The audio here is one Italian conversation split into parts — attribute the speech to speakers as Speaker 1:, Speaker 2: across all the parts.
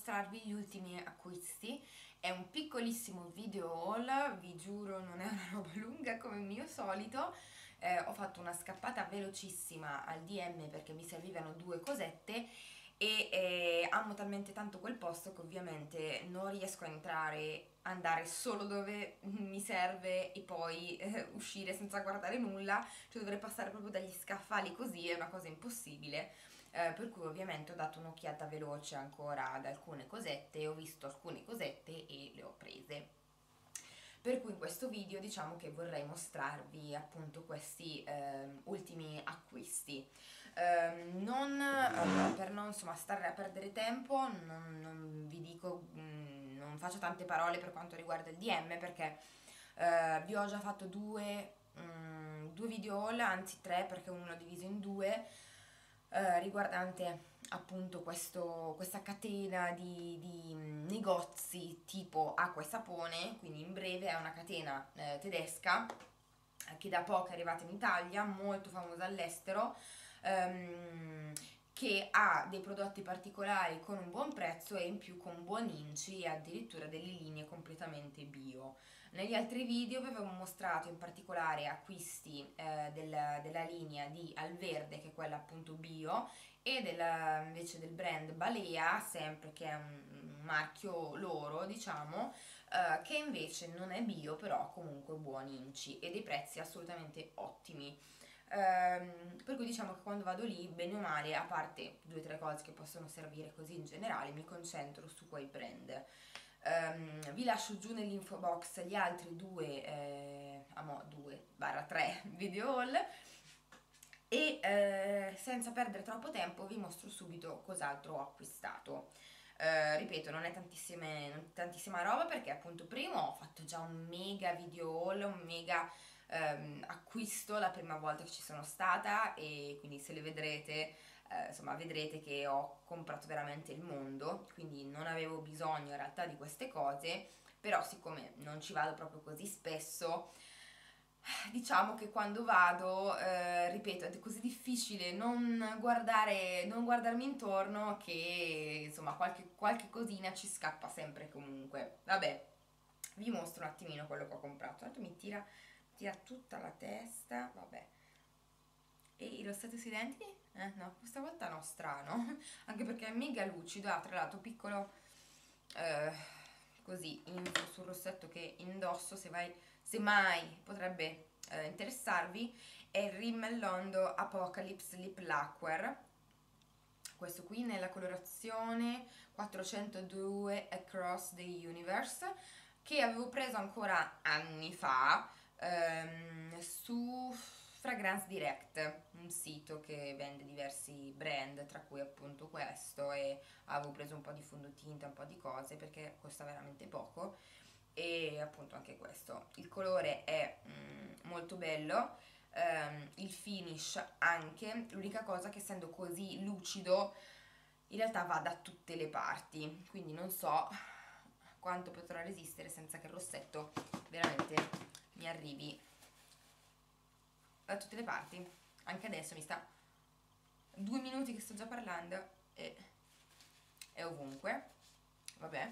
Speaker 1: mostrarvi gli ultimi acquisti. È un piccolissimo video haul, vi giuro non è una roba lunga come il mio solito. Ho fatto una scappata velocissima al DM perché mi servivano due cosette e amo talmente tanto quel posto che ovviamente non riesco a andare solo dove mi serve e poi uscire senza guardare nulla, cioè dovrei passare proprio dagli scaffali così, è una cosa impossibile. Per cui ovviamente ho dato un'occhiata veloce ancora ad alcune cosette, ho visto alcune cosette e le ho prese. Per cui in questo video diciamo che vorrei mostrarvi appunto questi ultimi acquisti. Per non insomma stare a perdere tempo, non vi dico, non faccio tante parole per quanto riguarda il DM perché vi ho già fatto due video haul, anzi tre perché uno l'ho diviso in due, riguardante appunto questa catena di negozi tipo acqua e sapone, quindi in breve è una catena tedesca che da poco è arrivata in Italia, molto famosa all'estero, che ha dei prodotti particolari con un buon prezzo e in più con buoni inci e addirittura delle linee completamente bio. Negli altri video vi avevo mostrato in particolare acquisti della linea di Alverde, che è quella appunto bio, e invece del brand Balea, sempre che è un marchio loro, diciamo, che invece non è bio, però ha comunque buoni inci e dei prezzi assolutamente ottimi. Per cui diciamo che quando vado lì, bene o male, a parte due o tre cose che possono servire così in generale, mi concentro su quei brand. Vi lascio giù nell'info box gli altri due 2/3 video haul e senza perdere troppo tempo vi mostro subito cos'altro ho acquistato. Ripeto, non è tantissima roba perché appunto prima ho fatto già un mega video haul, un mega acquisto la prima volta che ci sono stata e quindi se le vedrete insomma vedrete che ho comprato veramente il mondo, quindi non avevo bisogno in realtà di queste cose, però siccome non ci vado proprio così spesso, diciamo che quando vado, ripeto, è così difficile non guardarmi intorno che insomma qualche cosina ci scappa sempre comunque. Vabbè, vi mostro un attimino quello che ho comprato. Tanto tira tutta la testa, vabbè. E il rossetto sui denti? No, questa volta no, strano. Anche perché è mega lucido, ha tra l'altro piccolo eh, così info sul rossetto che indosso, se mai potrebbe interessarvi, è il Rimmel Londo Apocalypse Lip Lacquer. Questo qui nella colorazione 402 Across the Universe, che avevo preso ancora anni fa su Fragrance Direct, un sito che vende diversi brand, tra cui appunto questo, e avevo preso un po' di fondotinta, un po' di cose perché costa veramente poco, e appunto anche questo. Il colore è molto bello, il finish anche, l'unica cosa che essendo così lucido in realtà va da tutte le parti, quindi non so quanto potrò resistere senza che il rossetto veramente mi arrivi da tutte le parti. Anche adesso mi sta 2 minuti che sto già parlando e è ovunque. Vabbè,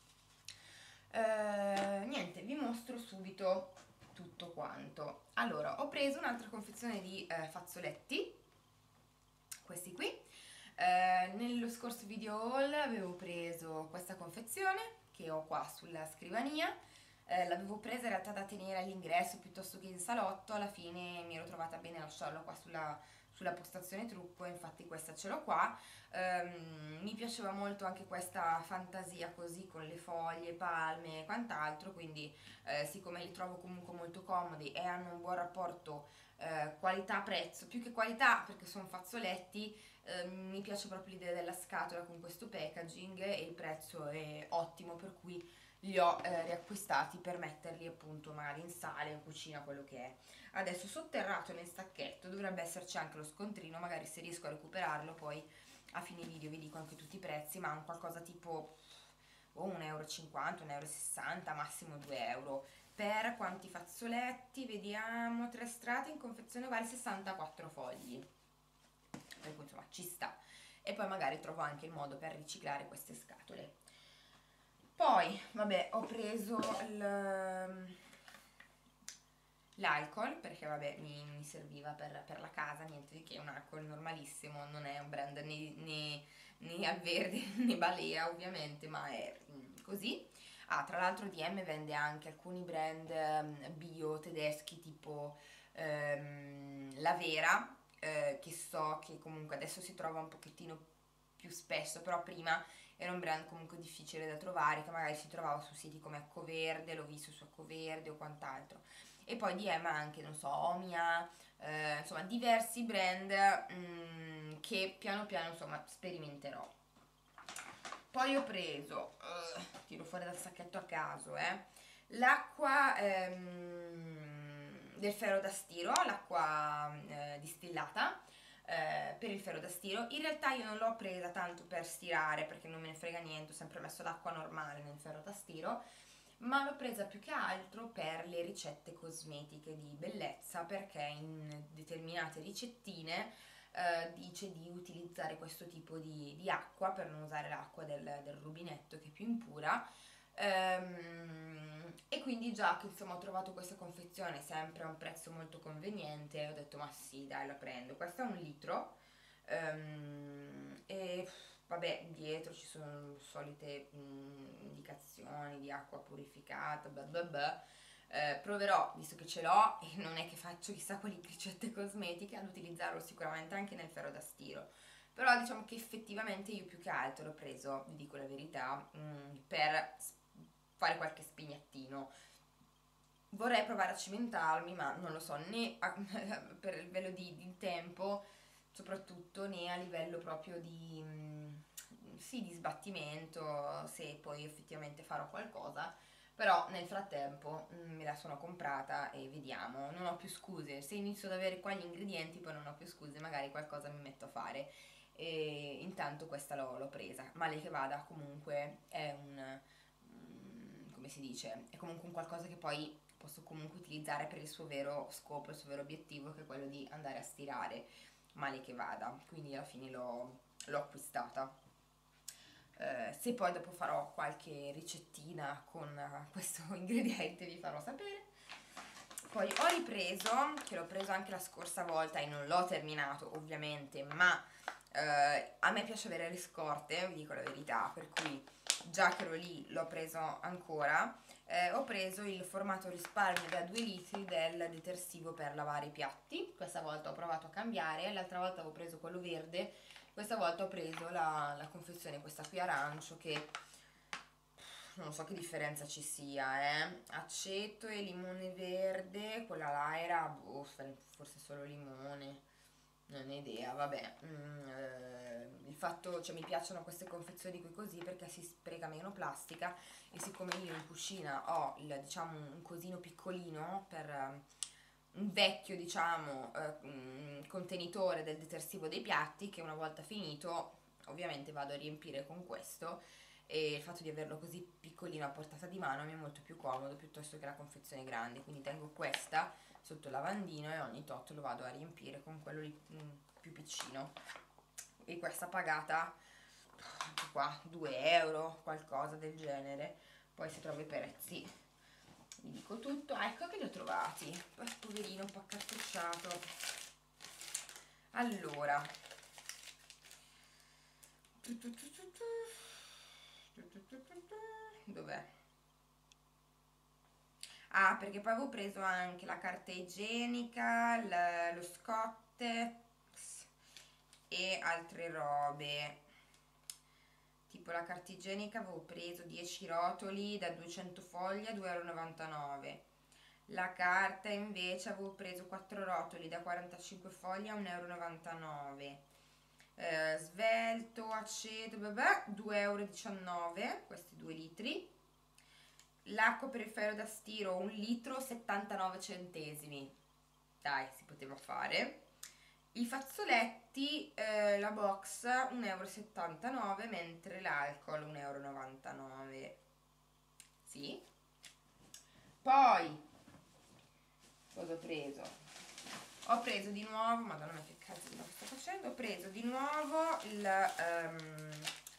Speaker 1: niente, vi mostro subito tutto quanto. Allora, ho preso un'altra confezione di fazzoletti, questi qui. Nello scorso video haul avevo preso questa confezione che ho qua sulla scrivania. L'avevo presa in realtà da tenere all'ingresso piuttosto che in salotto, alla fine mi ero trovata bene a lasciarlo qua sulla postazione trucco, infatti questa ce l'ho qua. Mi piaceva molto anche questa fantasia così con le foglie, palme e quant'altro, quindi siccome li trovo comunque molto comodi e hanno un buon rapporto qualità-prezzo, più che qualità perché sono fazzoletti, mi piace proprio l'idea della scatola con questo packaging e il prezzo è ottimo, per cui li ho riacquistati per metterli appunto magari in sala, in cucina, quello che è. Adesso sotterrato nel sacchetto dovrebbe esserci anche lo scontrino, magari se riesco a recuperarlo poi a fine video vi dico anche tutti i prezzi, ma un qualcosa tipo 1,50 €, 1,60 €, massimo 2 euro. Per quanti fazzoletti? Vediamo, 3 strati in confezione vale 64 fogli, per cui insomma ci sta. E poi magari trovo anche il modo per riciclare queste scatole. Poi, vabbè, ho preso l'alcol, perché vabbè mi serviva per la casa, niente di che, un alcol normalissimo, non è un brand né al verde né Balea ovviamente, ma è così. Ah, tra l'altro DM vende anche alcuni brand bio tedeschi tipo La Vera, che so che comunque adesso si trova un pochettino più spesso, però prima era un brand comunque difficile da trovare, che magari si trovava su siti come Accoverde, l'ho visto su Accoverde o quant'altro. E poi DM anche, non so, Omia, insomma diversi brand che piano piano insomma sperimenterò. Poi ho preso, tiro fuori dal sacchetto a caso, l'acqua del ferro da stiro, l'acqua distillata per il ferro da stiro. In realtà io non l'ho presa tanto per stirare perché non me ne frega niente, ho sempre messo l'acqua normale nel ferro da stiro, ma l'ho presa più che altro per le ricette cosmetiche di bellezza, perché in determinate ricettine dice di utilizzare questo tipo di acqua per non usare l'acqua del rubinetto che è più impura. E quindi già che insomma ho trovato questa confezione sempre a un prezzo molto conveniente, ho detto ma sì dai la prendo. Questo è 1 litro e vabbè dietro ci sono solite indicazioni di acqua purificata bla bla bla. Proverò, visto che ce l'ho e non è che faccio chissà quali ricette cosmetiche, ad utilizzarlo sicuramente anche nel ferro da stiro. Però diciamo che effettivamente io più che altro l'ho preso, vi dico la verità, per fare qualche spignettino. Vorrei provare a cimentarmi, ma non lo so, né per il livello di tempo, soprattutto, né a livello proprio sì, di sbattimento, se poi effettivamente farò qualcosa. Però nel frattempo me la sono comprata e vediamo, non ho più scuse, se inizio ad avere qua gli ingredienti poi non ho più scuse, magari qualcosa mi metto a fare. E intanto questa l'ho presa, male che vada comunque è come si dice, è comunque un qualcosa che poi posso comunque utilizzare per il suo vero scopo, il suo vero obiettivo, che è quello di andare a stirare, male che vada, quindi alla fine l'ho acquistata. Se poi dopo farò qualche ricettina con questo ingrediente vi farò sapere. Poi ho ripreso, che l'ho preso anche la scorsa volta e non l'ho terminato ovviamente, ma a me piace avere le scorte, vi dico la verità, per cui già che ero lì l'ho preso ancora. Ho preso il formato risparmio da 2 litri del detersivo per lavare i piatti. Questa volta ho provato a cambiare, l'altra volta avevo preso quello verde, questa volta ho preso la confezione questa qui arancio, che non so che differenza ci sia, aceto e limone verde, quella là era boh, forse solo limone, non ho idea, vabbè. Il fatto, cioè mi piacciono queste confezioni qui così perché si spreca meno plastica, e siccome io in cucina ho diciamo un cosino piccolino per un vecchio diciamo contenitore del detersivo dei piatti, che una volta finito ovviamente vado a riempire con questo, e il fatto di averlo così piccolino a portata di mano mi è molto più comodo piuttosto che la confezione grande, quindi tengo questa sotto il lavandino e ogni tot lo vado a riempire con quello lì, più piccino. E questa pagata anche qua 2 euro, qualcosa del genere. Poi se trovo i prezzi vi dico tutto. Ecco che li ho trovati, poverino, un po' accartocciato. Allora, dov'è? Ah, perché poi avevo preso anche la carta igienica, lo Scottex e altre robe. Tipo la carta igienica avevo preso 10 rotoli da 200 foglie a 2,99 euro. La carta invece avevo preso 4 rotoli da 45 foglie a 1,99 euro. Svelto, aceto, 2,19 euro, questi 2 litri. L'acqua per il ferro da stiro 1 litro 79 centesimi, dai, si poteva fare. I fazzoletti, la box 1,79 euro, mentre l'alcol 1,99 euro. Sì. Poi cosa ho preso? Ho preso di nuovo, madonna mia che cazzo sto facendo, ho preso di nuovo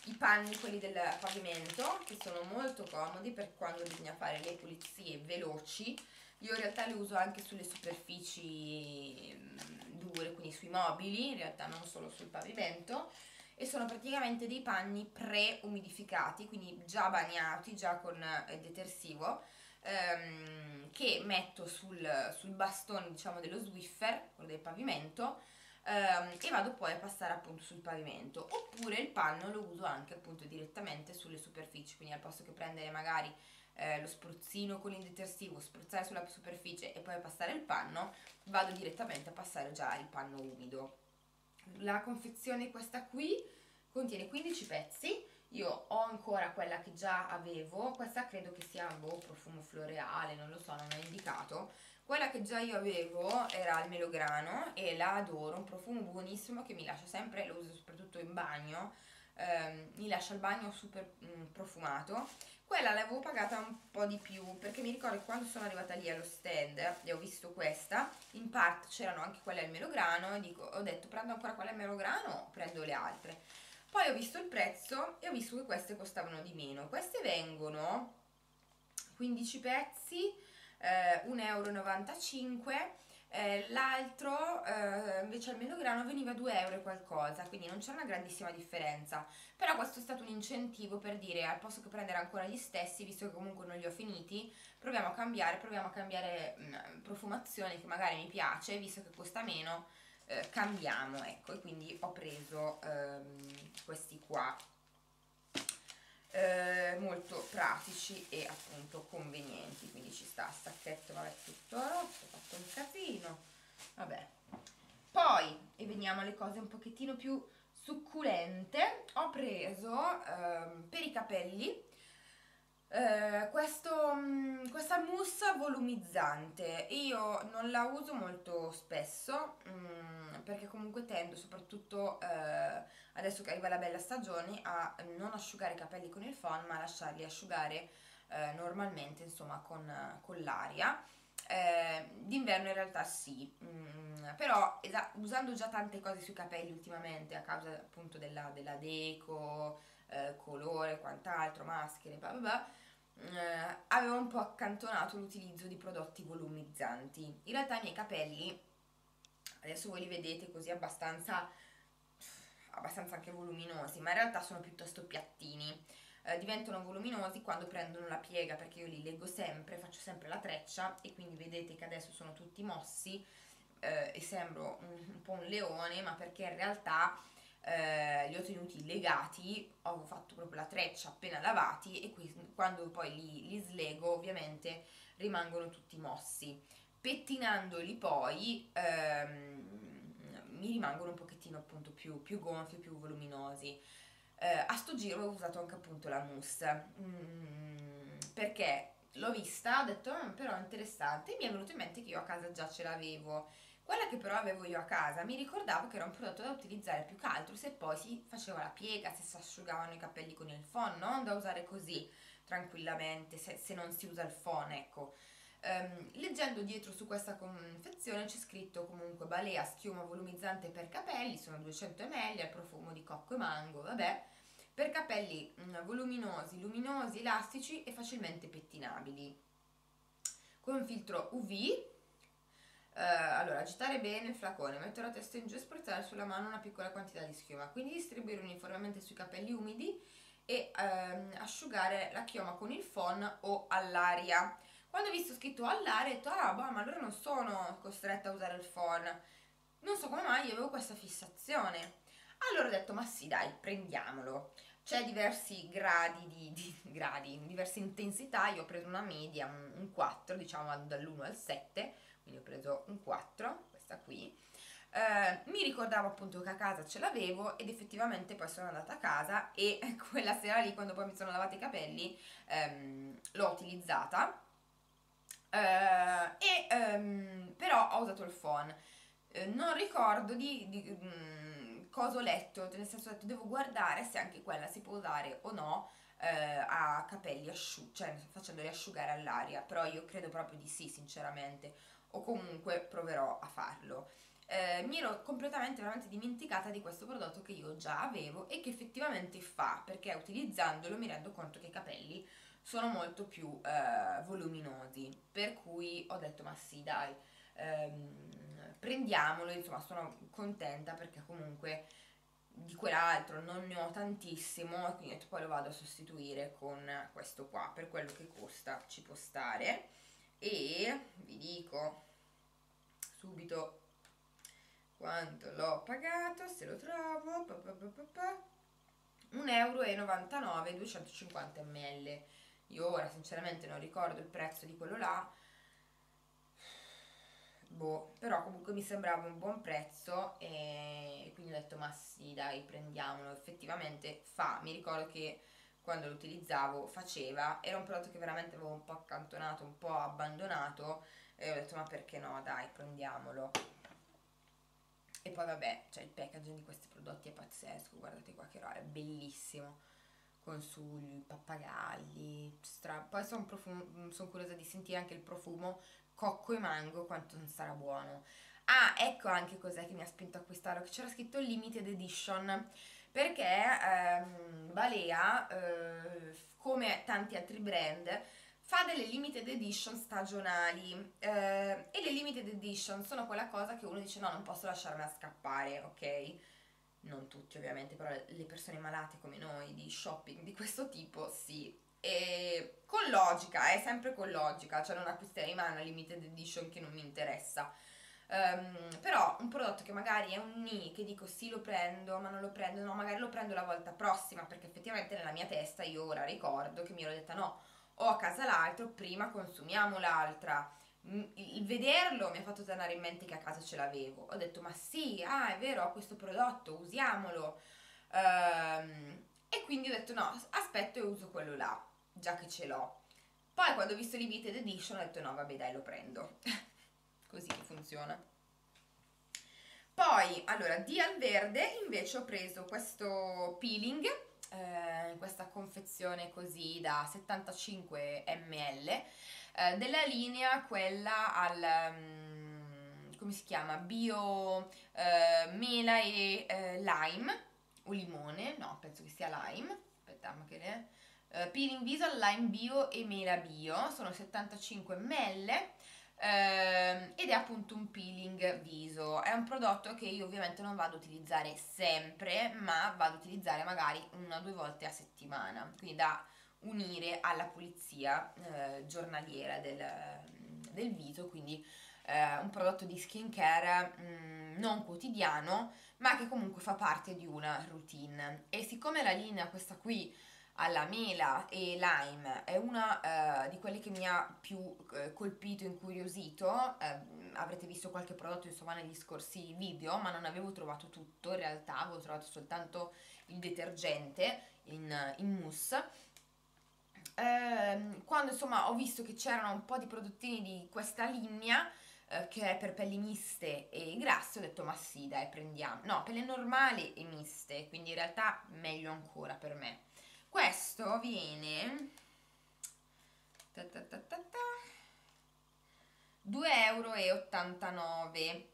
Speaker 1: i panni, quelli del pavimento, che sono molto comodi per quando bisogna fare le pulizie veloci. Io in realtà li uso anche sulle superfici dure, quindi sui mobili, in realtà non solo sul pavimento, e sono praticamente dei panni pre-umidificati, quindi già bagnati, già con detersivo, che metto sul bastone, diciamo, dello Swiffer, quello del pavimento, e vado poi a passare appunto sul pavimento. Oppure il panno lo uso anche appunto direttamente sulle superfici, quindi al posto che prendere magari lo spruzzino con il detersivo, spruzzare sulla superficie e poi passare il panno, vado direttamente a passare già il panno umido. La confezione questa qui contiene 15 pezzi. Io ho ancora quella che già avevo, questa credo che sia profumo floreale, non lo so, non è indicato. Quella che già io avevo era il melograno e la adoro, un profumo buonissimo che mi lascia sempre, lo uso soprattutto in bagno, mi lascia il bagno super profumato. Quella l'avevo pagata un po' di più perché mi ricordo che quando sono arrivata lì allo stand e ho visto questa, in parte c'erano anche quelle al melograno e ho detto prendo ancora quella al melograno o prendo le altre. Poi ho visto il prezzo e ho visto che queste costavano di meno. Queste vengono 15 pezzi, 1,95 euro. L'altro invece al melograno veniva 2 euro e qualcosa, quindi non c'è una grandissima differenza. Però questo è stato un incentivo per dire al posto che prendere ancora gli stessi, visto che comunque non li ho finiti, proviamo a cambiare profumazione che magari mi piace, visto che costa meno, cambiamo, ecco, e quindi ho preso questi qua. Molto pratici e appunto convenienti, quindi ci sta il sacchetto, vabbè, tutto rotto, ho fatto un casino, vabbè. Poi, e veniamo alle cose un pochettino più succulente, ho preso per i capelli questa mousse volumizzante. Io non la uso molto spesso perché comunque tendo, soprattutto adesso che arriva la bella stagione, a non asciugare i capelli con il phon ma a lasciarli asciugare normalmente, insomma, con l'aria. D'inverno in realtà sì, però usando già tante cose sui capelli ultimamente a causa appunto della deco, colore, quant'altro, maschere, bla bla bla, avevo un po' accantonato l'utilizzo di prodotti volumizzanti. In realtà i miei capelli, adesso voi li vedete così abbastanza anche voluminosi, ma in realtà sono piuttosto piattini. Diventano voluminosi quando prendono la piega, perché io li leggo sempre, faccio sempre la treccia e quindi vedete che adesso sono tutti mossi e sembro un po' un leone, ma perché in realtà li ho tenuti legati, ho fatto proprio la treccia appena lavati e quando poi li slego ovviamente rimangono tutti mossi. Pettinandoli poi mi rimangono un pochettino appunto più gonfi, più voluminosi. A sto giro ho usato anche appunto la mousse perché l'ho vista, ho detto però è interessante e mi è venuto in mente che io a casa già ce l'avevo. Quella che però avevo io a casa mi ricordavo che era un prodotto da utilizzare più che altro se poi si faceva la piega, se si asciugavano i capelli con il phon, non da usare così tranquillamente se non si usa il phon, ecco. Leggendo dietro su questa confezione c'è scritto comunque balea schiuma volumizzante per capelli, sono 200 ml, al profumo di cocco e mango, vabbè, per capelli voluminosi, luminosi, elastici e facilmente pettinabili. Con un filtro UV. Allora, agitare bene il flacone, mettere la testa in giù e spruzzare sulla mano una piccola quantità di schiuma, quindi distribuire uniformemente sui capelli umidi e asciugare la chioma con il phon o all'aria. Quando ho visto scritto all'aria ho detto ah boh, ma allora non sono costretta a usare il phon, non so come mai io avevo questa fissazione. Allora ho detto ma sì dai, prendiamolo. C'è diversi gradi gradi, diverse intensità, io ho preso una media, un 4, diciamo dall'1 al 7, quindi ho preso un 4, questa qui. Mi ricordavo appunto che a casa ce l'avevo ed effettivamente poi sono andata a casa e quella sera lì quando poi mi sono lavata i capelli l'ho utilizzata però ho usato il phon. Non ricordo di cosa ho letto, nel senso ho detto devo guardare se anche quella si può usare o no a capelli asciutti, cioè facendoli asciugare all'aria, però io credo proprio di sì sinceramente, o comunque proverò a farlo. mi ero completamente veramente dimenticata di questo prodotto che io già avevo e che effettivamente fa, perché utilizzandolo mi rendo conto che i capelli sono molto più voluminosi, per cui ho detto ma sì dai, prendiamolo, insomma sono contenta perché comunque di quell'altro non ne ho tantissimo e quindi ho detto, poi lo vado a sostituire con questo qua, per quello che costa ci può stare. E vi dico subito quanto l'ho pagato, se lo trovo, 1,99 €, 250 ml. Io ora sinceramente non ricordo il prezzo di quello là, boh, però comunque mi sembrava un buon prezzo e quindi ho detto ma sì dai, prendiamolo, effettivamente fa. Mi ricordo che quando lo utilizzavo faceva, era un prodotto che veramente avevo un po' accantonato, un po' abbandonato e ho detto ma perché no, dai, prendiamolo. E poi vabbè, cioè il packaging di questi prodotti è pazzesco, guardate qua che roba, è bellissimo, con sugli pappagalli, poi sono curiosa di sentire anche il profumo cocco e mango, quanto sarà buono. Ah, ecco anche cos'è che mi ha spinto a acquistarlo, che c'era scritto limited edition, perché Balea, come tanti altri brand, fa delle limited edition stagionali e le limited edition sono quella cosa che uno dice no, non posso lasciarmela scappare, ok? Non tutti ovviamente, però le persone malate come noi di shopping di questo tipo sì. E con logica, è sempre con logica, cioè non acquisterei mai una limited edition che non mi interessa. Però un prodotto che magari è un ni, che dico sì lo prendo, ma non lo prendo, no, magari lo prendo la volta prossima, perché effettivamente nella mia testa io ora ricordo che mi ero detta no, ho a casa l'altro, prima consumiamo l'altra. Il vederlo mi ha fatto tornare in mente che a casa ce l'avevo. Ho detto, ma sì, ah, è vero, ho questo prodotto, usiamolo. E quindi ho detto, no, aspetto e uso quello là, già che ce l'ho. Poi quando ho visto limited edition ho detto, no, vabbè, dai, lo prendo. Così che funziona. Poi, allora, di Alverde invece ho preso questo peeling, in questa confezione così da 75 ml, della linea quella al, come si chiama? Bio mela e lime, o limone, no, penso che sia lime, aspettiamo che ne... peeling viso al lime bio e mela bio, sono 75 ml. Ed è appunto un peeling viso. È un prodotto che io ovviamente non vado ad utilizzare sempre, ma vado ad utilizzare magari una o due volte a settimana, quindi da unire alla pulizia giornaliera del viso, quindi un prodotto di skincare non quotidiano, ma che comunque fa parte di una routine. E siccome la linea, questa qui, alla mela e lime è una di quelle che mi ha più colpito, incuriosito. Avrete visto qualche prodotto insomma negli scorsi video, ma non avevo trovato tutto, in realtà avevo trovato soltanto il detergente in mousse. Quando insomma ho visto che c'erano un po' di prodottini di questa linea che è per pelli miste e grasse, ho detto ma sì dai, prendiamo. No, pelle normali e miste, quindi in realtà meglio ancora per me. Questo viene 2,89 €.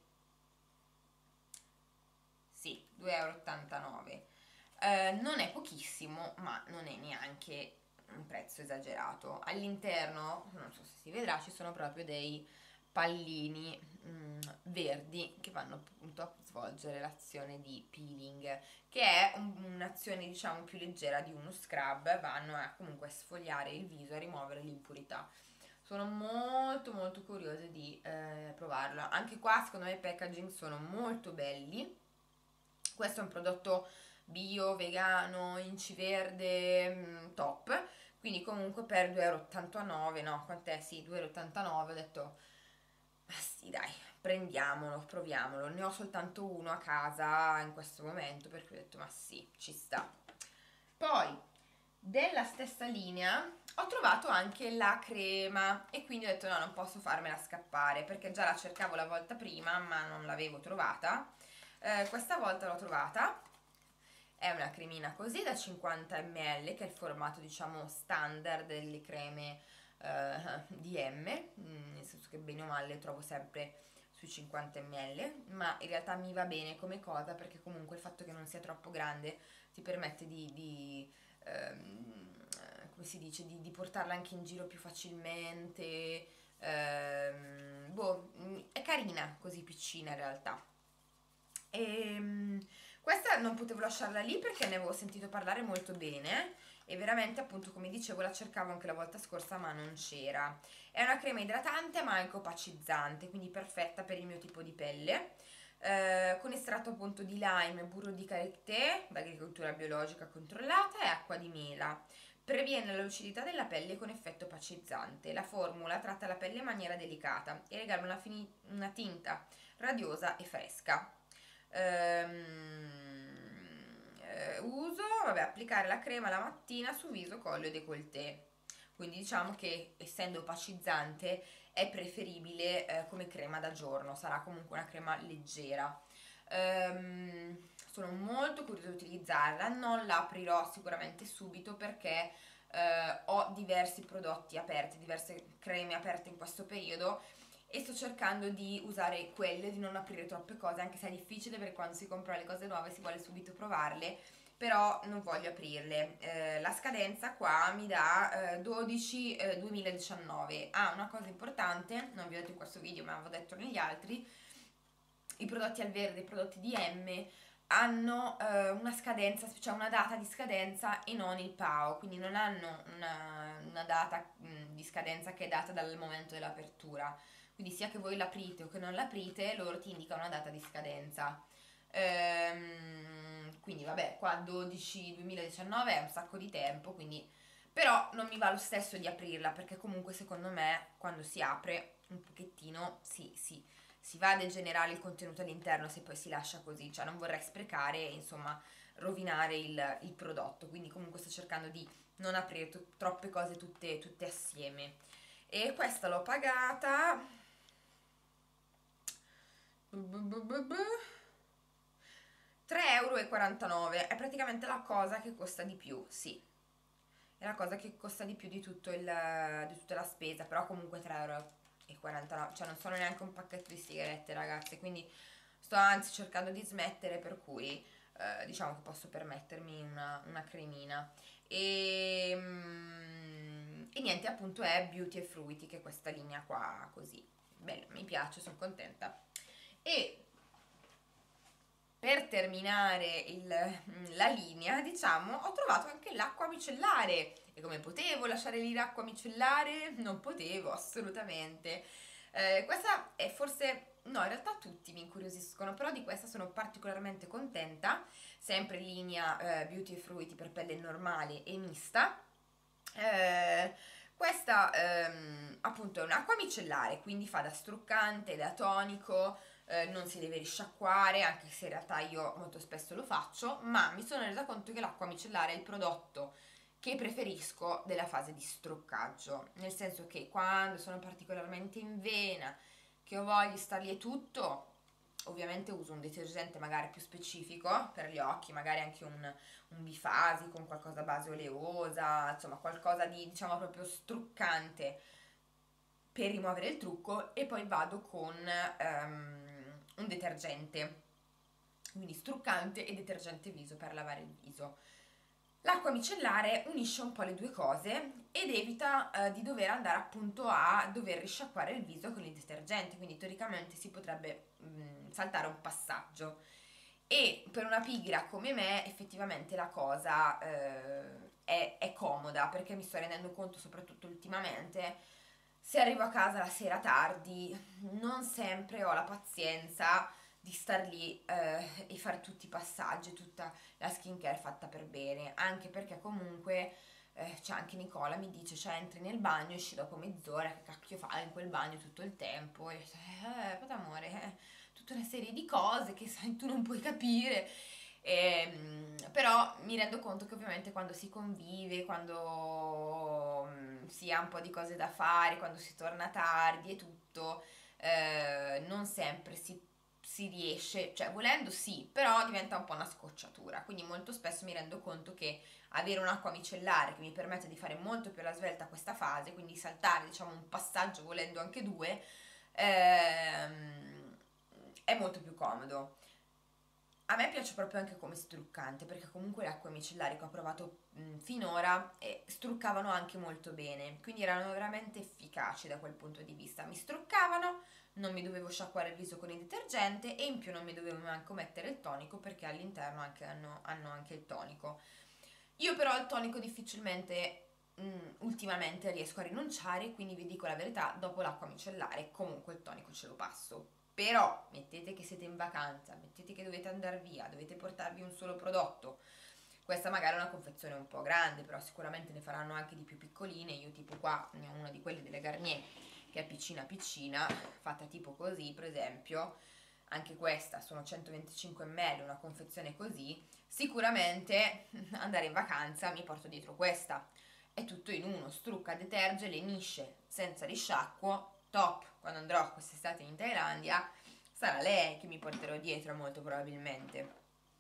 Speaker 1: Sì, 2,89 €. Non è pochissimo, ma non è neanche un prezzo esagerato. All'interno, non so se si vedrà, ci sono proprio dei pallini verdi che vanno appunto a svolgere l'azione di peeling, che è un'azione diciamo più leggera di uno scrub, vanno a comunque sfogliare il viso e a rimuovere l'impurità. Sono molto molto curiosa di provarlo. Anche qua secondo me i packaging sono molto belli. Questo è un prodotto bio, vegano, inciverde, top. Quindi comunque per 2,89 €, no, quant'è? Sì, 2,89 € ho detto, ma sì dai, prendiamolo, proviamolo. Ne ho soltanto uno a casa in questo momento, per cui ho detto, ma sì, ci sta. Poi, della stessa linea, ho trovato anche la crema e quindi ho detto no, non posso farmela scappare perché già la cercavo la volta prima ma non l'avevo trovata. Questa volta l'ho trovata. È una cremina così da 50 ml, che è il formato diciamo standard delle creme DM, nel senso che bene o male le trovo sempre sui 50 ml, ma in realtà mi va bene come cosa perché comunque il fatto che non sia troppo grande ti permette come si dice, di portarla anche in giro più facilmente. Boh, è carina così piccina in realtà. E questa non potevo lasciarla lì perché ne avevo sentito parlare molto bene e veramente appunto come dicevo la cercavo anche la volta scorsa ma non c'era. È una crema idratante ma anche opacizzante, quindi perfetta per il mio tipo di pelle. Con estratto appunto di lime, burro di karité, d'agricoltura biologica controllata e acqua di mela. Previene la lucidità della pelle con effetto opacizzante. La formula tratta la pelle in maniera delicata e regala una tinta radiosa e fresca. Uso, vabbè, applicare la crema la mattina su viso, collo e décolleté. Quindi diciamo che essendo opacizzante è preferibile come crema da giorno, sarà comunque una crema leggera. Sono molto curiosa di utilizzarla, non la aprirò sicuramente subito perché ho diversi prodotti aperti, diverse creme aperte in questo periodo e sto cercando di usare quelle, di non aprire troppe cose, anche se è difficile perché quando si compra le cose nuove si vuole subito provarle, però non voglio aprirle. La scadenza qua mi dà 12 2019. Ah, una cosa importante, non vi ho detto in questo video ma avevo detto negli altri, i prodotti al verde, i prodotti di M hanno una scadenza, cioè una data di scadenza e non il PAO, quindi non hanno una data di scadenza che è data dal momento dell'apertura. Quindi sia che voi l'aprite o che non l'aprite, loro ti indicano una data di scadenza. Quindi vabbè, qua 12 2019 è un sacco di tempo, quindi però non mi va lo stesso di aprirla perché comunque secondo me quando si apre un pochettino si va a degenerare il contenuto all'interno se poi si lascia così, cioè non vorrei sprecare e insomma rovinare il prodotto, quindi comunque sto cercando di non aprire troppe cose tutte assieme. E questa l'ho pagata 3,49 €, è praticamente la cosa che costa di più, sì. È la cosa che costa di più di tutta la spesa, però comunque 3,49 €, cioè non sono neanche un pacchetto di sigarette ragazze, quindi sto anzi cercando di smettere per cui diciamo che posso permettermi una cremina. E niente, appunto è Beauty e Fruity, che è questa linea qua così. Bello, mi piace, sono contenta. E per terminare la linea, diciamo, ho trovato anche l'acqua micellare. E come potevo lasciare lì l'acqua micellare? Non potevo, assolutamente. Questa è forse... No, in realtà tutti mi incuriosiscono, però di questa sono particolarmente contenta. Sempre in linea Beauty e Fruity per pelle normale e mista. Eh, questa appunto è un'acqua micellare, quindi fa da struccante, da tonico, non si deve risciacquare, anche se in realtà io molto spesso lo faccio, ma mi sono resa conto che l'acqua micellare è il prodotto che preferisco della fase di struccaggio, nel senso che quando sono particolarmente in vena, che ho voglia di star lì e tutto, ovviamente uso un detergente magari più specifico per gli occhi, magari anche un bifasi con qualcosa a base oleosa, insomma qualcosa di diciamo proprio struccante per rimuovere il trucco e poi vado con un detergente, quindi struccante e detergente viso per lavare il viso. L'acqua micellare unisce un po' le due cose ed evita di dover andare appunto a dover risciacquare il viso con il detergente, quindi teoricamente si potrebbe saltare un passaggio. E per una pigra come me effettivamente la cosa è comoda perché mi sto rendendo conto soprattutto ultimamente se arrivo a casa la sera tardi non sempre ho la pazienza di star lì e fare tutti i passaggi, tutta la skincare fatta per bene, anche perché comunque c'è anche Nicola mi dice cioè entri nel bagno esci dopo mezz'ora, che cacchio fai in quel bagno tutto il tempo? E amore, tutta una serie di cose che sai tu non puoi capire. Però mi rendo conto che ovviamente quando si convive, quando si ha un po' di cose da fare, quando si torna tardi e tutto, non sempre si riesce, cioè volendo sì, però diventa un po' una scocciatura, quindi molto spesso mi rendo conto che avere un'acqua micellare che mi permette di fare molto più alla svelta questa fase, quindi saltare diciamo un passaggio volendo anche due, molto più comodo. A me piace proprio anche come struccante, perché comunque le acque micellari che ho provato finora struccavano anche molto bene, quindi erano veramente efficaci da quel punto di vista. Mi struccavano, non mi dovevo sciacquare il viso con il detergente e in più non mi dovevo neanche mettere il tonico, perché all'interno hanno anche il tonico. Io però al tonico difficilmente ultimamente riesco a rinunciare, quindi vi dico la verità, dopo l'acqua micellare comunque il tonico ce lo passo. Però mettete che siete in vacanza, mettete che dovete andare via, dovete portarvi un solo prodotto. Questa magari è una confezione un po' grande, però sicuramente ne faranno anche di più piccoline. Io tipo qua ne ho una di quelle delle Garnier che è piccina piccina, fatta tipo così per esempio. Anche questa sono 125 ml, una confezione così. Sicuramente andare in vacanza mi porto dietro questa. È tutto in uno, strucca, deterge, lenisce, senza risciacquo, top. Quando andrò quest'estate in Thailandia sarà lei che mi porterò dietro molto probabilmente.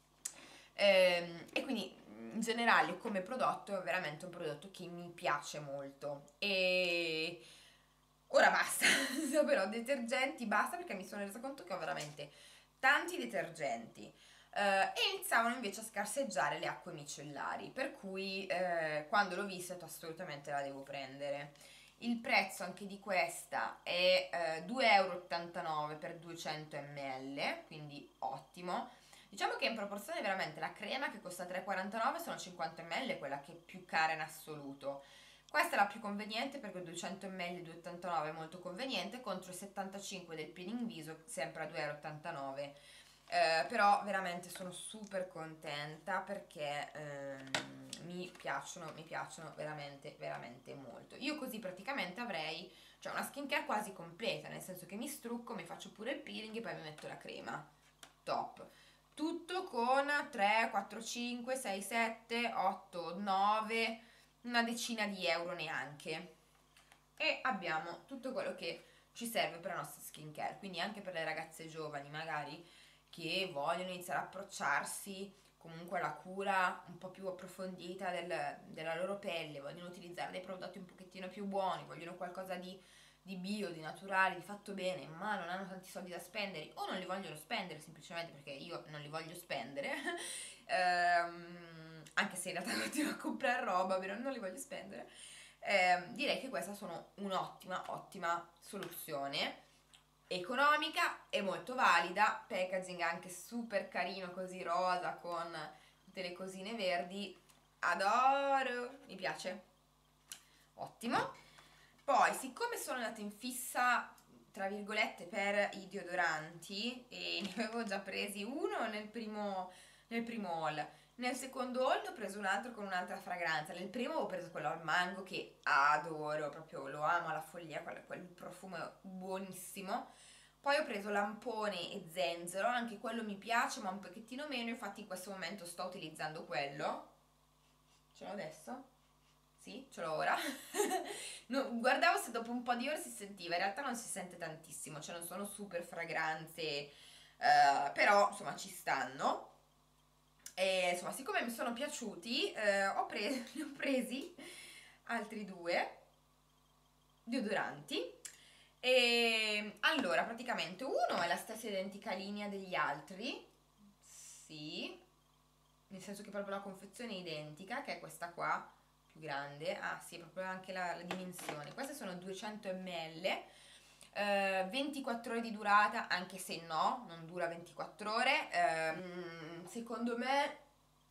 Speaker 1: E quindi in generale come prodotto è veramente un prodotto che mi piace molto. E ora basta, però detergenti basta, perché mi sono resa conto che ho veramente tanti detergenti. E iniziavano invece a scarseggiare le acque micellari, per cui quando l'ho vista ho detto assolutamente la devo prendere. Il prezzo anche di questa è 2,89 € per 200 ml, quindi ottimo. Diciamo che in proporzione veramente la crema che costa 3,49 sono 50 ml, quella che è più cara in assoluto. Questa è la più conveniente perché 200 ml 2,89 è molto conveniente, contro i 75 del peeling viso sempre a 2,89 €. Però veramente sono super contenta perché mi piacciono veramente veramente molto. Io così praticamente avrei, cioè, una skincare quasi completa, nel senso che mi strucco, mi faccio pure il peeling e poi mi metto la crema. Top. Tutto con 3, 4, 5, 6, 7, 8, 9, una decina di euro neanche. E abbiamo tutto quello che ci serve per la nostra skincare, quindi anche per le ragazze giovani magari che vogliono iniziare a approcciarsi comunque alla cura un po' più approfondita della loro pelle, vogliono utilizzare dei prodotti un pochettino più buoni, vogliono qualcosa di bio, di naturale, di fatto bene, ma non hanno tanti soldi da spendere o non li vogliono spendere semplicemente perché io non li voglio spendere, anche se in realtà continuo a comprare roba, però non li voglio spendere. Direi che questa sono un'ottima, ottima soluzione, economica e molto valida, packaging anche super carino così rosa con tutte le cosine verdi, adoro, mi piace, ottimo. Poi siccome sono andata in fissa tra virgolette per i deodoranti e ne avevo già presi uno nel primo haul, nel secondo haul ne ho preso un altro con un'altra fragranza. Nel primo ho preso quello al mango che adoro, proprio lo amo alla follia, quel profumo è buonissimo. Poi ho preso lampone e zenzero, anche quello mi piace ma un pochettino meno, infatti in questo momento sto utilizzando quello. Ce l'ho adesso? Sì, ce l'ho ora. No, guardavo se dopo un po' di ore si sentiva, in realtà non si sente tantissimo, cioè non sono super fragranze, però insomma ci stanno. E insomma, siccome mi sono piaciuti, ne ho presi altri due deodoranti. E allora, praticamente uno è la stessa identica linea degli altri, sì, nel senso che proprio la confezione è identica, che è questa qua, più grande. Ah sì, è proprio anche la dimensione. Queste sono 200 ml, 24 ore di durata, anche se no, non dura 24 ore. Secondo me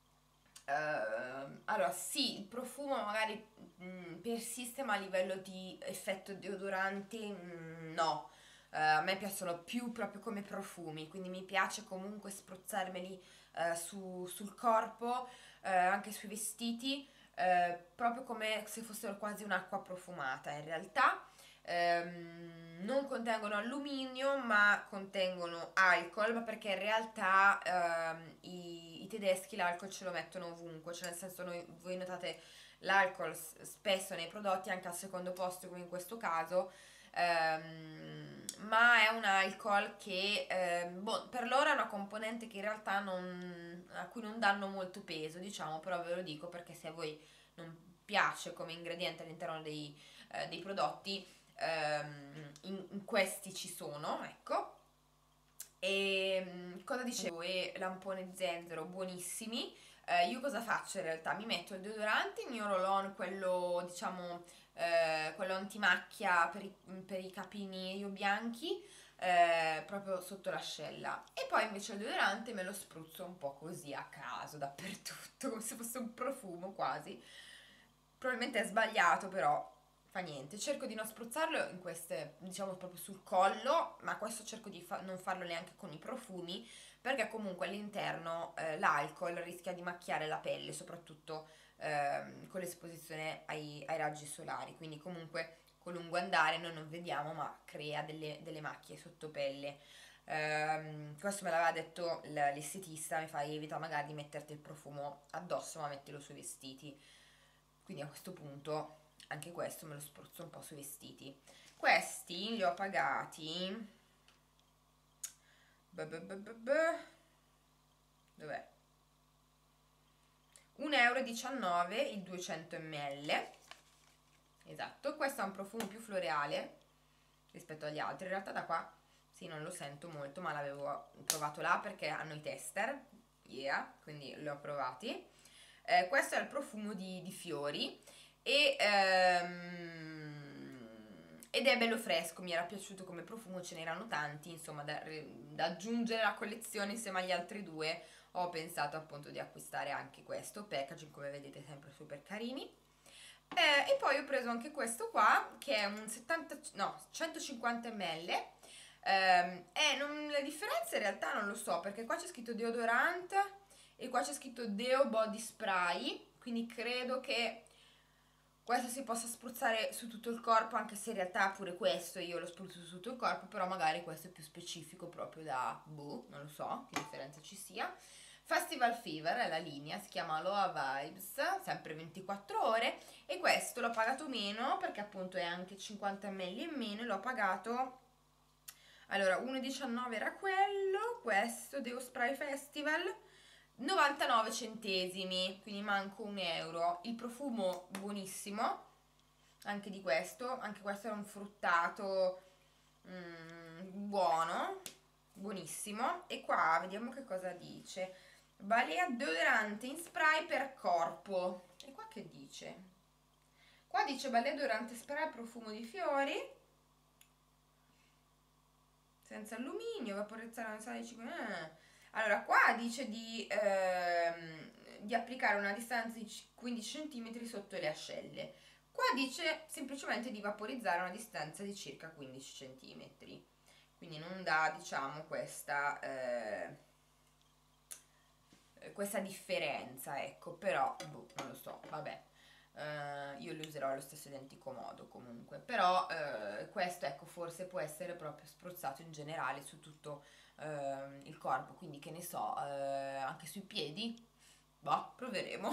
Speaker 1: allora sì, il profumo magari persiste, ma a livello di effetto deodorante no. A me piacciono più proprio come profumi, quindi mi piace comunque spruzzarmeli sul corpo, anche sui vestiti, proprio come se fossero quasi un'acqua profumata. In realtà non contengono alluminio, ma contengono alcol, ma perché in realtà i tedeschi l'alcol ce lo mettono ovunque, cioè nel senso voi notate l'alcol spesso nei prodotti, anche al secondo posto come in questo caso, ma è un alcol che boh, per loro è una componente che in realtà a cui non danno molto peso, diciamo, però ve lo dico perché se a voi non piace come ingrediente all'interno dei prodotti, in questi ci sono, ecco. E cosa dicevo? E lampone zenzero buonissimi. Io cosa faccio in realtà? Mi metto il deodorante, il mio roll-on, quello diciamo, quello antimacchia per i capini io bianchi, proprio sotto l'ascella. E poi invece il deodorante me lo spruzzo un po' così a caso, dappertutto, come se fosse un profumo quasi. Probabilmente è sbagliato, però fa niente. Cerco di non spruzzarlo in queste, diciamo proprio sul collo, ma questo cerco di non farlo neanche con i profumi, perché comunque all'interno l'alcol rischia di macchiare la pelle, soprattutto con l'esposizione ai raggi solari. Quindi comunque con lungo andare noi non vediamo, ma crea delle macchie sotto pelle. Questo me l'aveva detto l'estetista, mi fa evita magari di metterti il profumo addosso, ma mettilo sui vestiti. Quindi a questo punto anche questo me lo spruzzo un po' sui vestiti. Questi li ho pagati. Dov'è? 1,19 € il 200 ml. Esatto, questo è un profumo più floreale rispetto agli altri. In realtà da qua sì, non lo sento molto, ma l'avevo provato là perché hanno i tester. Yeah, quindi li ho provati. Questo è il profumo di fiori ed è bello fresco, mi era piaciuto come profumo, ce n'erano tanti, insomma da aggiungere alla collezione insieme agli altri due ho pensato appunto di acquistare anche questo, packaging come vedete sempre super carini. E poi ho preso anche questo qua che è un 150 ml. La differenza in realtà non lo so, perché qua c'è scritto deodorante e qua c'è scritto Deo Body Spray, quindi credo che questo si possa spruzzare su tutto il corpo, anche se in realtà pure questo io lo spruzzo su tutto il corpo, però magari questo è più specifico proprio da boh, non lo so che differenza ci sia. Festival Fever è la linea, si chiama Aloha Vibes, sempre 24 ore, e questo l'ho pagato meno perché appunto è anche 50 ml in meno, l'ho pagato, allora 1,19 era quello, questo Deo Spray Festival 99 centesimi, quindi manco un euro. Il profumo buonissimo, anche di questo, anche questo era un fruttato buono, buonissimo. E qua vediamo che cosa dice. Balea deodorante in spray per corpo. E qua che dice? Qua dice balea deodorante spray profumo di fiori, senza alluminio, vaporizzare una sala di 5. Allora, qua dice di applicare una distanza di 15 cm sotto le ascelle. Qua dice semplicemente di vaporizzare a una distanza di circa 15 cm. Quindi non dà, diciamo, questa differenza, ecco, però, boh, non lo so, vabbè. Io li userò allo stesso identico modo comunque, però questo ecco forse può essere proprio spruzzato in generale su tutto il corpo, quindi che ne so, anche sui piedi, boh, proveremo.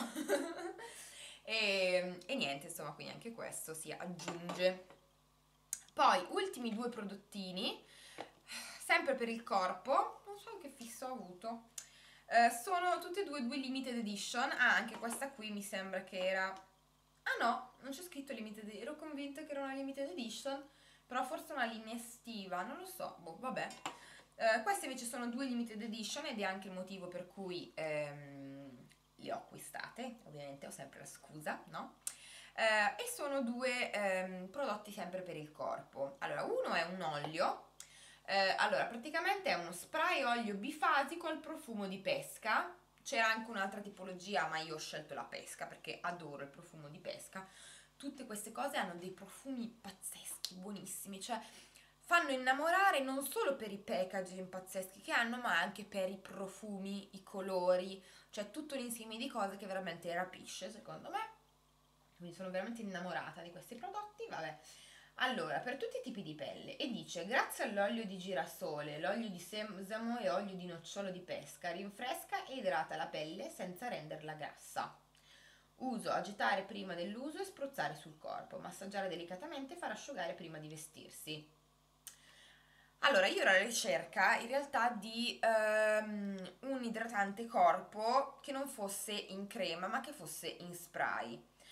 Speaker 1: E niente, insomma, quindi anche questo si aggiunge. Poi ultimi due prodottini, sempre per il corpo, non so che fisso ho avuto. Sono tutte e due limited edition. Ah, anche questa qui mi sembra che era. Ah no, non c'è scritto limited edition. Ero convinta che era una limited edition, però forse una linea estiva, non lo so. Boh, vabbè. Queste invece sono due limited edition ed è anche il motivo per cui le ho acquistate. Ovviamente ho sempre la scusa, no? E sono due prodotti sempre per il corpo. Allora, uno è un olio. Allora, praticamente è uno spray olio bifasico al profumo di pesca. C'era anche un'altra tipologia, ma io ho scelto la pesca perché adoro il profumo di pesca. Tutte queste cose hanno dei profumi pazzeschi, buonissimi, cioè fanno innamorare non solo per i packaging pazzeschi che hanno, ma anche per i profumi, i colori, cioè tutto l'insieme di cose che veramente rapisce, secondo me. Quindi sono veramente innamorata di questi prodotti, vabbè. Allora, per tutti i tipi di pelle, e dice grazie all'olio di girasole, l'olio di sesamo e olio di nocciolo di pesca, rinfresca e idrata la pelle senza renderla grassa. Uso, agitare prima dell'uso e spruzzare sul corpo, massaggiare delicatamente e far asciugare prima di vestirsi. Allora, io ero alla ricerca in realtà di un idratante corpo che non fosse in crema ma che fosse in spray.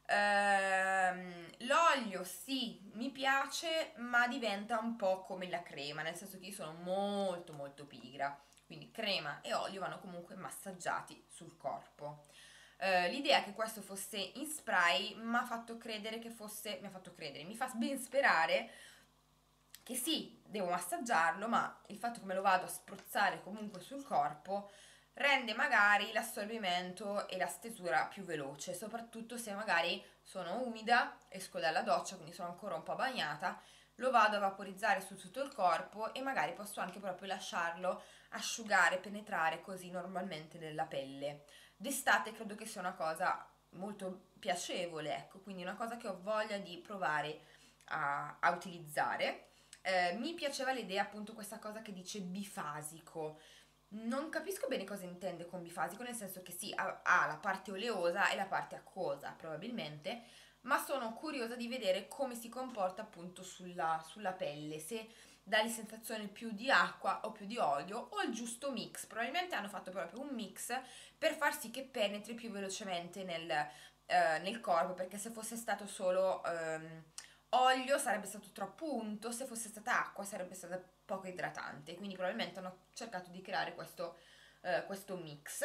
Speaker 1: L'olio sì, mi piace, ma diventa un po' come la crema, nel senso che io sono molto molto pigra, quindi crema e olio vanno comunque massaggiati sul corpo. L'idea che questo fosse in spray mi ha fatto credere che fosse, mi ha fatto credere, mi fa ben sperare che sì, devo massaggiarlo, ma il fatto che me lo vado a spruzzare comunque sul corpo rende magari l'assorbimento e la stesura più veloce, soprattutto se magari sono umida, esco dalla doccia, quindi sono ancora un po' bagnata, lo vado a vaporizzare su tutto il corpo e magari posso anche proprio lasciarlo asciugare, penetrare così normalmente nella pelle. D'estate credo che sia una cosa molto piacevole, ecco, quindi una cosa che ho voglia di provare a utilizzare. Mi piaceva l'idea appunto questa cosa che dice bifasico. Non capisco bene cosa intende con bifasico, nel senso che sì, ha la parte oleosa e la parte acquosa probabilmente, ma sono curiosa di vedere come si comporta appunto sulla pelle, se dà le sensazioni più di acqua o più di olio o il giusto mix. Probabilmente hanno fatto proprio un mix per far sì che penetri più velocemente nel corpo, perché se fosse stato solo olio sarebbe stato troppo unto, se fosse stata acqua sarebbe stata poco idratante, quindi probabilmente hanno cercato di creare questo mix.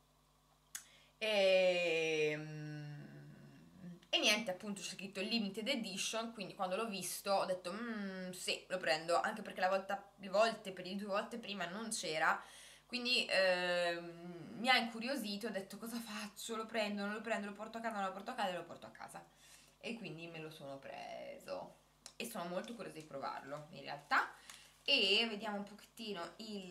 Speaker 1: E niente, appunto c'è scritto limited edition, quindi quando l'ho visto ho detto sì, lo prendo, anche perché per le 2 volte prima non c'era, quindi mi ha incuriosito, ho detto cosa faccio, lo prendo, non lo prendo, lo porto a casa, non lo porto a casa e lo porto a casa. E quindi me lo sono preso e sono molto curiosa di provarlo in realtà. E vediamo un pochettino il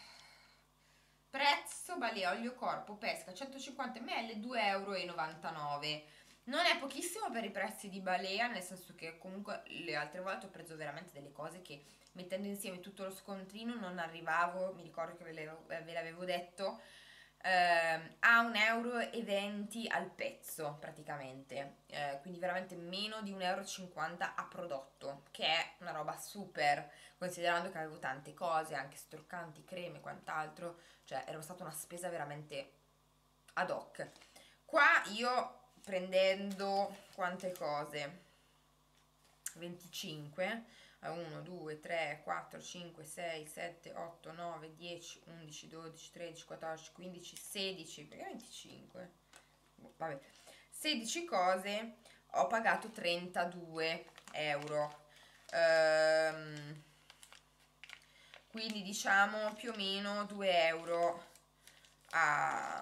Speaker 1: prezzo. Balea olio corpo pesca 150 ml 2,99 euro. Non è pochissimo per i prezzi di Balea, nel senso che comunque le altre volte ho preso veramente delle cose che mettendo insieme tutto lo scontrino non arrivavo, mi ricordo che ve l'avevo detto, a 1,20 euro al pezzo praticamente, quindi veramente meno di 1,50 euro a prodotto, che è una roba super, considerando che avevo tante cose, anche struccanti, creme e quant'altro, cioè era stata una spesa veramente ad hoc. Qua io prendendo quante cose? 25, 1, 2, 3, 4, 5, 6, 7, 8, 9, 10, 11, 12, 13, 14, 15, 16, perché 25? Vabbè, 16 cose, ho pagato 32 euro. Ehm, quindi diciamo più o meno 2 euro a,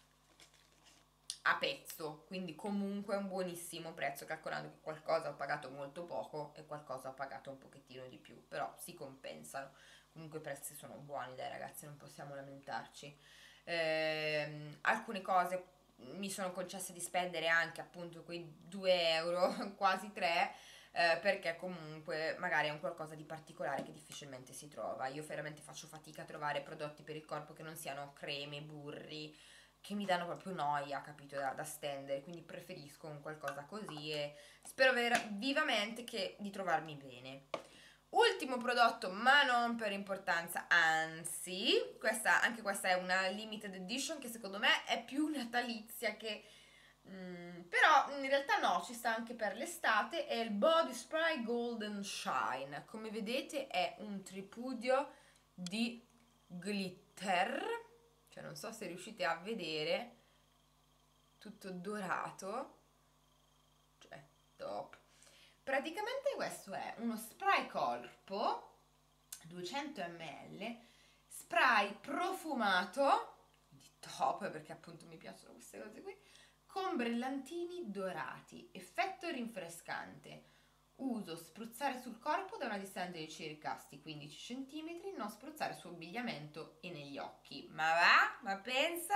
Speaker 1: a pezzo, quindi comunque un buonissimo prezzo, calcolando che qualcosa ho pagato molto poco e qualcosa ho pagato un pochettino di più, però si compensano. Comunque i prezzi sono buoni, dai ragazzi, non possiamo lamentarci. Alcune cose mi sono concesse di spendere anche appunto quei 2 euro, quasi 3, perché comunque magari è un qualcosa di particolare che difficilmente si trova. Io veramente faccio fatica a trovare prodotti per il corpo che non siano creme, burri, che mi danno proprio noia, capito, da stendere, quindi preferisco un qualcosa così e spero vivamente di trovarmi bene. Ultimo prodotto, ma non per importanza, anzi, anche questa è una limited edition che secondo me è più natalizia che... però in realtà no, ci sta anche per l'estate, è il Body Spray Golden Shine. Come vedete è un tripudio di glitter, cioè non so se riuscite a vedere, tutto dorato, cioè top. Praticamente questo è uno spray corpo 200 ml, spray profumato di top, perché appunto mi piacciono queste cose qui, con brillantini dorati, effetto rinfrescante. Uso spruzzare sul corpo da una distanza di circa sti 15 cm, non spruzzare su abbigliamento e negli occhi. Ma va? Ma pensa?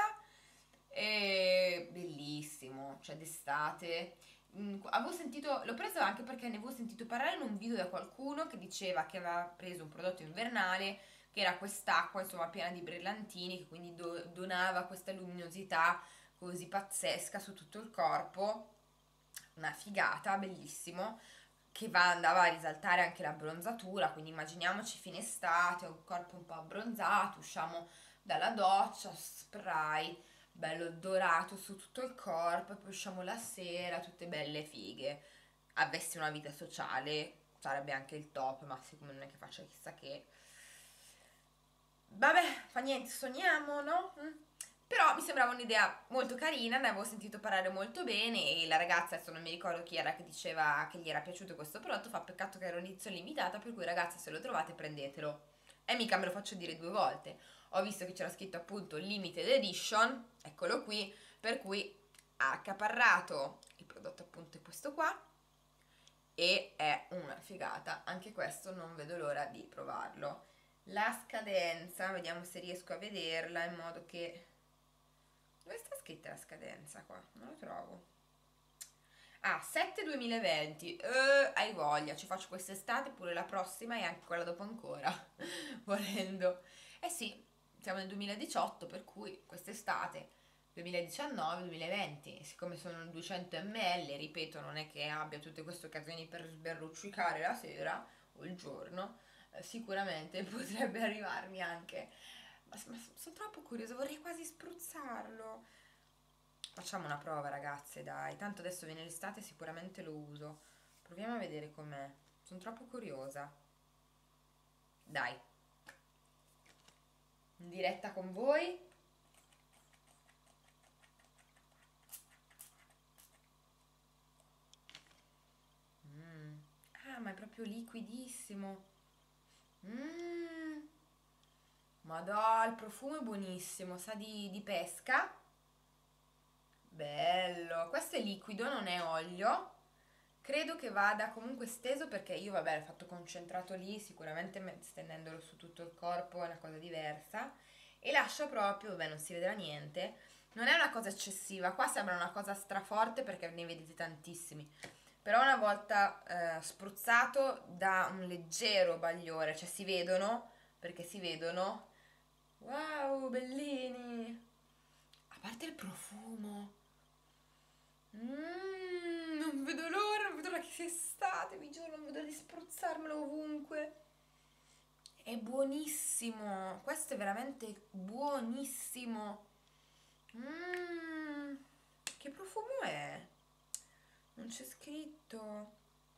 Speaker 1: Bellissimo, cioè d'estate. Avevo sentito, l'ho preso anche perché ne avevo sentito parlare in un video da qualcuno che diceva che aveva preso un prodotto invernale che era quest'acqua insomma piena di brillantini, che quindi donava questa luminosità così pazzesca su tutto il corpo, una figata, bellissimo, che andava a risaltare anche la bronzatura, quindi immaginiamoci fine estate, un corpo un po' abbronzato, usciamo dalla doccia, spray, bello dorato su tutto il corpo, e poi usciamo la sera, tutte belle fighe. Avessi una vita sociale sarebbe anche il top, ma siccome non è che faccia chissà che. Vabbè, fa niente, sogniamo, no? Però mi sembrava un'idea molto carina, ne avevo sentito parlare molto bene e la ragazza, adesso non mi ricordo chi era che diceva che gli era piaciuto questo prodotto, fa peccato che era un'edizione limitata, per cui ragazzi se lo trovate prendetelo. E mica me lo faccio dire 2 volte. Ho visto che c'era scritto appunto limited edition, eccolo qui, per cui ha accaparrato il prodotto appunto è questo qua e è una figata, anche questo non vedo l'ora di provarlo. La scadenza, vediamo se riesco a vederla in modo che. Dove sta scritta la scadenza qua? Non lo trovo. Ah, 7 2020. Hai voglia, ci faccio quest'estate, pure la prossima e anche quella dopo ancora, volendo. Eh sì, siamo nel 2018, per cui quest'estate 2019-2020, siccome sono 200 ml, ripeto, non è che abbia tutte queste occasioni per sberruccicare la sera o il giorno, sicuramente potrebbe arrivarmi anche. Ma sono troppo curiosa, vorrei quasi spruzzarlo. Facciamo una prova, ragazze, dai. Tanto adesso viene l'estate, sicuramente lo uso. Proviamo a vedere com'è. Sono troppo curiosa. Dai, in diretta con voi. Mm. Ah, ma è proprio liquidissimo. Mmm. Madò, il profumo è buonissimo, sa di pesca. Bello. Questo è liquido, non è olio. Credo che vada comunque steso perché io, vabbè, l'ho fatto concentrato lì, sicuramente stendendolo su tutto il corpo è una cosa diversa. E lascia proprio, vabbè, non si vedrà niente. Non è una cosa eccessiva, qua sembra una cosa straforte perché ne vedete tantissimi. Però una volta spruzzato dà un leggero bagliore, cioè si vedono, perché si vedono. Wow, bellini! A parte il profumo. Non vedo l'ora, non vedo l'ora che sia estate, vi giuro, non vedo l'ora di spruzzarmelo ovunque. È buonissimo, questo è veramente buonissimo. Mmm, che profumo è? Non c'è scritto.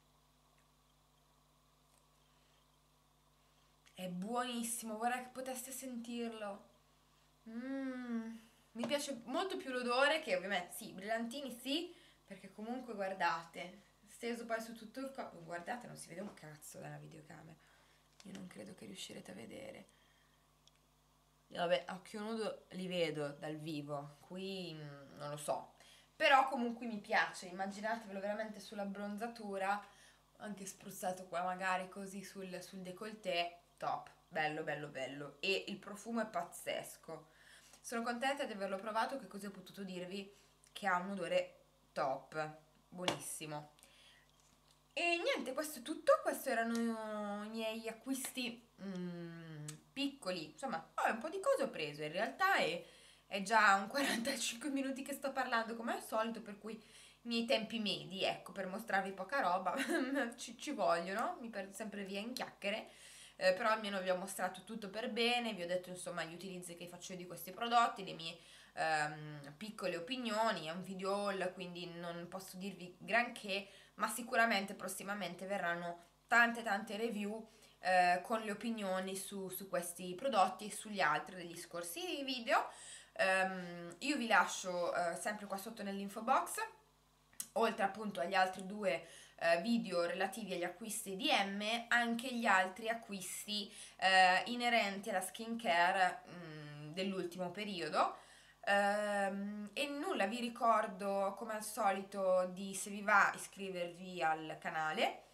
Speaker 1: È buonissimo, vorrei che poteste sentirlo. Mmm, mi piace molto più l'odore che ovviamente sì, i brillantini sì, perché comunque guardate, steso poi su tutto il corpo, guardate non si vede un cazzo dalla videocamera, io non credo che riuscirete a vedere. Io, vabbè, a occhio nudo li vedo dal vivo, qui non lo so, però comunque mi piace, immaginatevelo veramente sulla bronzatura, anche spruzzato qua magari così sul décolleté, top, bello bello bello, e il profumo è pazzesco. Sono contenta di averlo provato, che così ho potuto dirvi che ha un odore top, buonissimo. E niente, questo è tutto, questi erano i miei acquisti piccoli, insomma, un po' di cose ho preso in realtà e è già un 45 minuti che sto parlando come al solito, per cui i miei tempi medi, ecco, per mostrarvi poca roba, ci vogliono, mi perdo sempre via in chiacchiere, però almeno vi ho mostrato tutto per bene, vi ho detto insomma gli utilizzi che faccio io di questi prodotti, le mie piccole opinioni, è un video haul quindi non posso dirvi granché, ma sicuramente prossimamente verranno tante review con le opinioni su questi prodotti e sugli altri degli scorsi video. Io vi lascio sempre qua sotto nell'info box, oltre appunto agli altri due video relativi agli acquisti di M, anche gli altri acquisti inerenti alla skincare dell'ultimo periodo. E nulla, vi ricordo come al solito di, se vi va, iscrivervi al canale.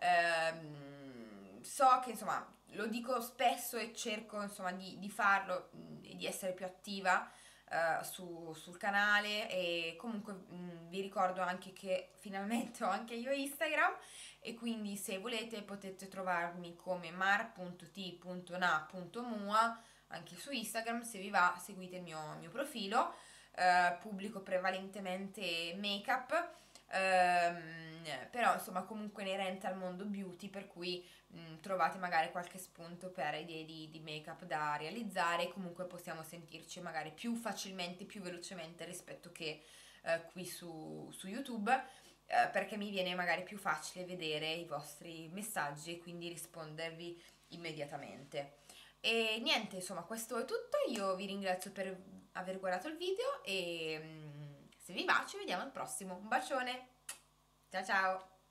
Speaker 1: So che insomma lo dico spesso e cerco insomma di farlo e di essere più attiva sul canale, e comunque vi ricordo anche che finalmente ho anche io Instagram, e quindi se volete potete trovarmi come mar.t.na.mua anche su Instagram. Se vi va seguite il mio profilo, pubblico prevalentemente make up, però insomma comunque inerente al mondo beauty, per cui trovate magari qualche spunto per idee di make-up da realizzare, comunque possiamo sentirci magari più facilmente, più velocemente rispetto che qui su YouTube, perché mi viene magari più facile vedere i vostri messaggi e quindi rispondervi immediatamente. E niente, insomma, questo è tutto. Io vi ringrazio per aver guardato il video e se vi va ci vediamo al prossimo. Un bacione, ciao ciao!